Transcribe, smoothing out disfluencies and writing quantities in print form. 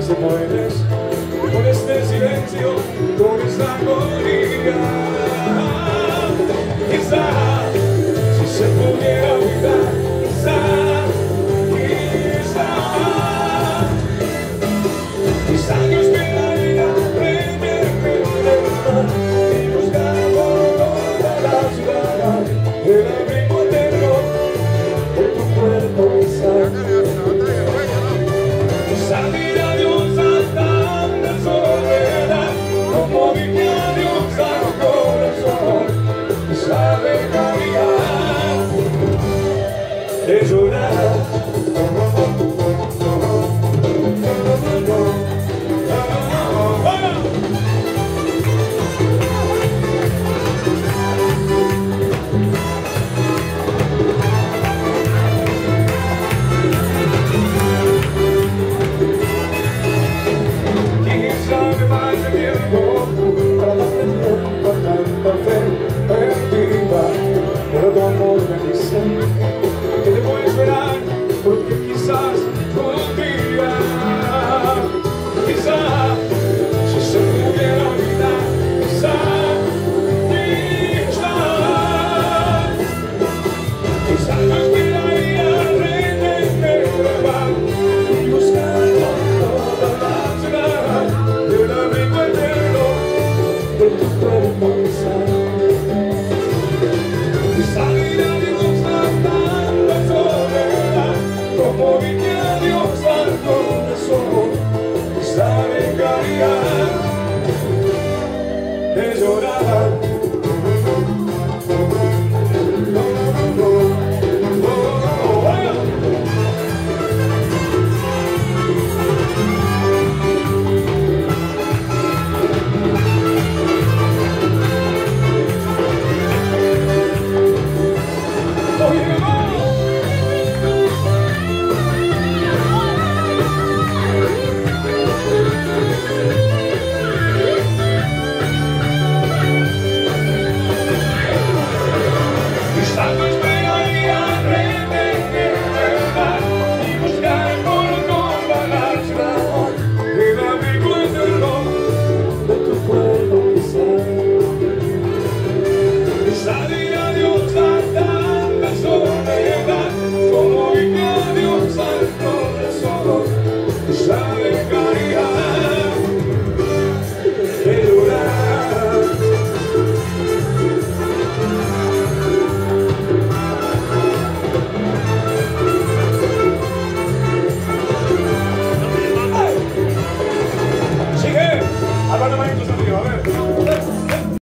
si puedes, con este silencio, con esta agonía. Quizá, si se pudiera olvidar, quizá, mis años quedarían y buscar por toda la ciudad el abrigo eterno de tu cuerpo y sangre. Salir a Dios hasta la soledad, como dije a Dios al corazón, esa dejaría de llorar. Pero tu amor me dice que te voy a esperar, porque quizás un día, quizás, si se pudiera olvidar, quizás no esperaría retenerla y buscar por toda la ciudad el abrigo eterno de tu cuerpo y sangre. Salir a Dios hasta la soledad, como dije a Dios al corazón, esa dejaría de llorar.